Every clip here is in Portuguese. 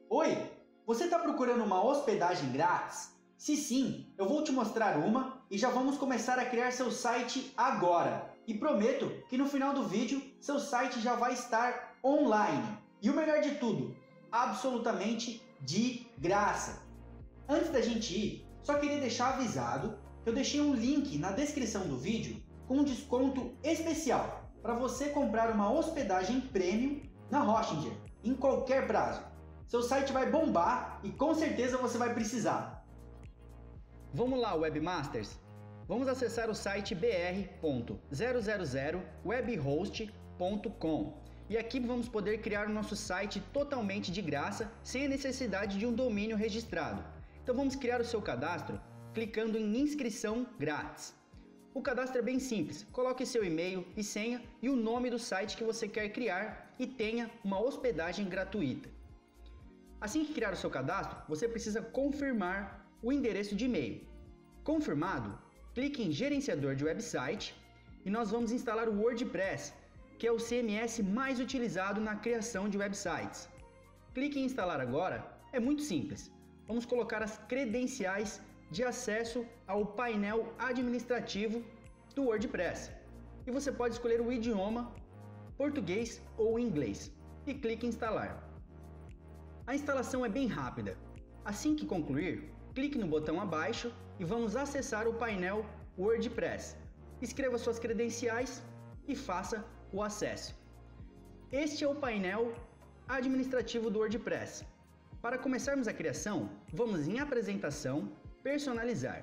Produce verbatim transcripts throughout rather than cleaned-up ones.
Oi, você está procurando uma hospedagem grátis? Se sim, eu vou te mostrar uma e já vamos começar a criar seu site agora. E prometo que no final do vídeo, seu site já vai estar online. E o melhor de tudo, absolutamente de graça. Antes da gente ir, só queria deixar avisado que eu deixei um link na descrição do vídeo com um desconto especial para você comprar uma hospedagem premium na Hostinger, em qualquer prazo. Seu site vai bombar e com certeza você vai precisar. Vamos lá, Webmasters! Vamos acessar o site b r ponto zero zero zero webhost ponto com e aqui vamos poder criar o nosso site totalmente de graça, sem a necessidade de um domínio registrado. Então vamos criar o seu cadastro clicando em inscrição grátis. O cadastro é bem simples, coloque seu e-mail e senha e o nome do site que você quer criar e tenha uma hospedagem gratuita. Assim que criar o seu cadastro, você precisa confirmar o endereço de e-mail. Confirmado, clique em gerenciador de website e nós vamos instalar o WordPress, que é o C M S mais utilizado na criação de websites. Clique em instalar agora, é muito simples. Vamos colocar as credenciais de acesso ao painel administrativo do WordPress. E você pode escolher o idioma, português ou inglês, e clique em instalar. A instalação é bem rápida. Assim que concluir, clique no botão abaixo e vamos acessar o painel WordPress. Escreva suas credenciais e faça o acesso. Este é o painel administrativo do WordPress. Para começarmos a criação, vamos em apresentação, personalizar.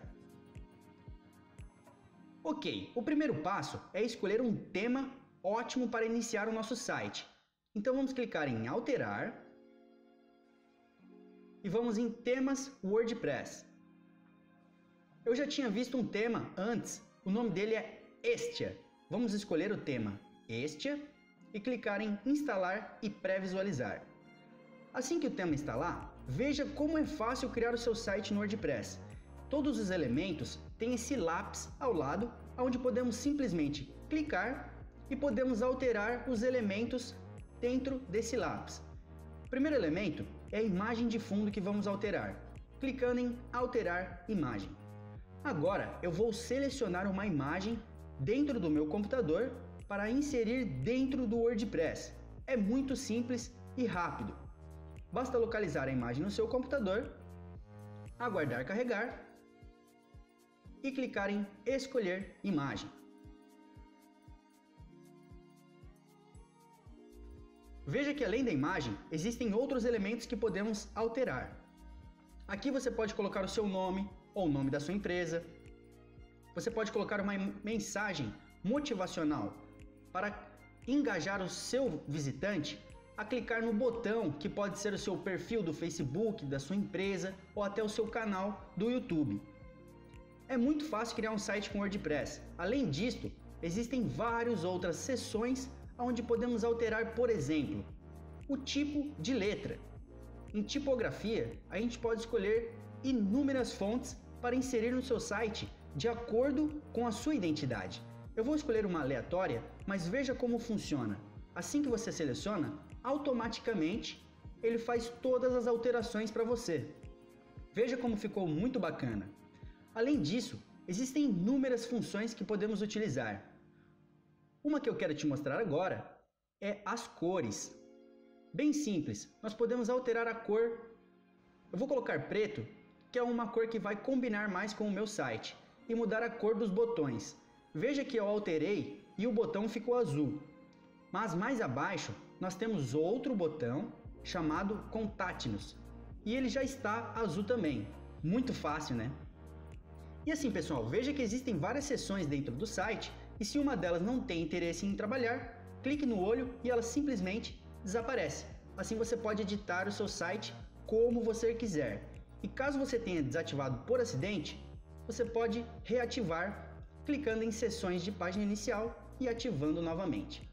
Ok, o primeiro passo é escolher um tema ótimo para iniciar o nosso site. Então vamos clicar em alterar e vamos em temas WordPress. Eu já tinha visto um tema antes, o nome dele é Estia. Vamos escolher o tema Estia e clicar em instalar e pré-visualizar. Assim que o tema instalar, veja como é fácil criar o seu site no WordPress. Todos os elementos têm esse lápis ao lado, onde podemos simplesmente clicar e podemos alterar os elementos dentro desse lápis. O primeiro elemento é a imagem de fundo que vamos alterar, clicando em alterar imagem. Agora eu vou selecionar uma imagem dentro do meu computador para inserir dentro do WordPress. É muito simples e rápido. Basta localizar a imagem no seu computador, aguardar carregar e clicar em escolher imagem. Veja que além da imagem, existem outros elementos que podemos alterar. Aqui você pode colocar o seu nome ou o nome da sua empresa. Você pode colocar uma mensagem motivacional para engajar o seu visitante a clicar no botão que pode ser o seu perfil do Facebook, da sua empresa ou até o seu canal do YouTube. É muito fácil criar um site com WordPress. Além disto, existem várias outras seções onde podemos alterar, por exemplo, o tipo de letra. Em tipografia, a gente pode escolher inúmeras fontes para inserir no seu site de acordo com a sua identidade. Eu vou escolher uma aleatória, mas veja como funciona. Assim que você seleciona, automaticamente ele faz todas as alterações para você. Veja como ficou muito bacana. Além disso, existem inúmeras funções que podemos utilizar. Uma que eu quero te mostrar agora é as cores. Bem simples, nós podemos alterar a cor. Eu vou colocar preto, que é uma cor que vai combinar mais com o meu site, e mudar a cor dos botões. Veja que eu alterei e o botão ficou azul. Mas mais abaixo nós temos outro botão chamado Contact-nos e ele já está azul também. Muito fácil, né? E assim, pessoal, veja que existem várias seções dentro do site e se uma delas não tem interesse em trabalhar, clique no olho e ela simplesmente desaparece. Assim você pode editar o seu site como você quiser. E caso você tenha desativado por acidente, você pode reativar clicando em seções de página inicial e ativando novamente.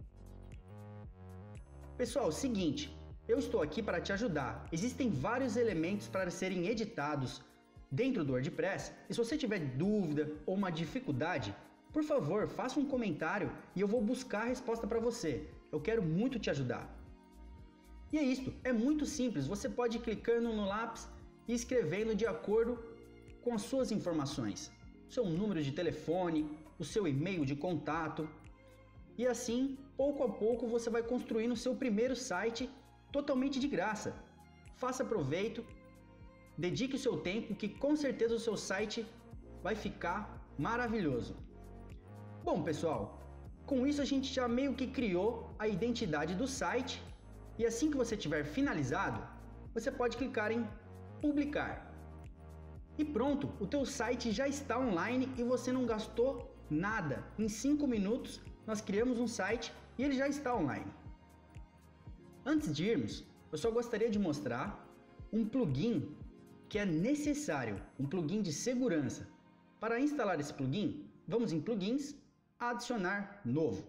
Pessoal, seguinte, eu estou aqui para te ajudar. Existem vários elementos para serem editados dentro do WordPress e se você tiver dúvida ou uma dificuldade, por favor, faça um comentário e eu vou buscar a resposta para você. Eu quero muito te ajudar. E é isto, é muito simples, você pode ir clicando no lápis e escrevendo de acordo com as suas informações. Seu número de telefone, o seu e-mail de contato. E assim, pouco a pouco, você vai construindo o seu primeiro site totalmente de graça. Faça proveito, dedique o seu tempo, que com certeza o seu site vai ficar maravilhoso. Bom, pessoal, com isso a gente já meio que criou a identidade do site e assim que você tiver finalizado, você pode clicar em publicar. E pronto, o teu site já está online e você não gastou nada. Em cinco minutos nós criamos um site e ele já está online. Antes de irmos, eu só gostaria de mostrar um plugin que é necessário, um plugin de segurança. Para instalar esse plugin, vamos em plugins, adicionar novo.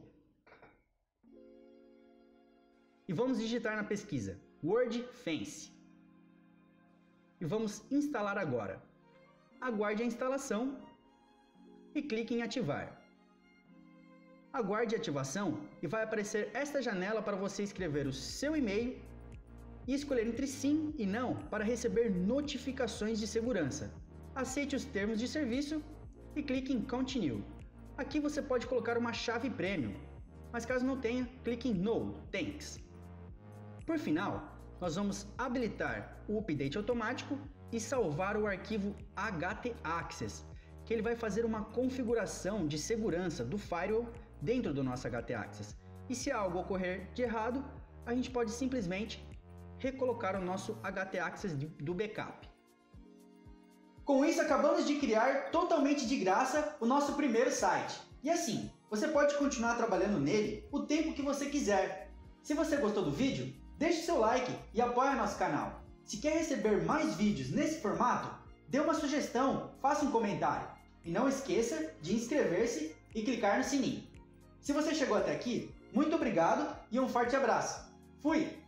E vamos digitar na pesquisa WordFence. E vamos instalar agora. Aguarde a instalação e clique em ativar. Aguarde a ativação e vai aparecer esta janela para você escrever o seu e-mail e escolher entre sim e não para receber notificações de segurança. Aceite os termos de serviço e clique em Continue. Aqui você pode colocar uma chave premium, mas caso não tenha, clique em No, Thanks. Por final, nós vamos habilitar o update automático e salvar o arquivo htaccess, que ele vai fazer uma configuração de segurança do firewall dentro do nosso htaccess. E se algo ocorrer de errado, a gente pode simplesmente recolocar o nosso htaccess do backup. Com isso, acabamos de criar totalmente de graça o nosso primeiro site. E assim, você pode continuar trabalhando nele o tempo que você quiser. Se você gostou do vídeo, deixe seu like e apoie nosso canal. Se quer receber mais vídeos nesse formato, dê uma sugestão, faça um comentário. E não esqueça de inscrever-se e clicar no sininho. Se você chegou até aqui, muito obrigado e um forte abraço. Fui!